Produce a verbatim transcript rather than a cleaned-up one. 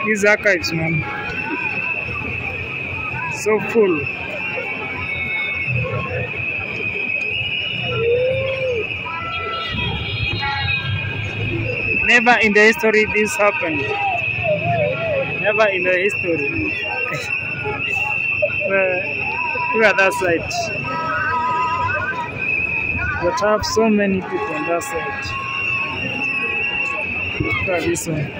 These archives, man. So full. Never in the history this happened. Never in the history. Look at that side. But I have so many people on that side. Look at this one.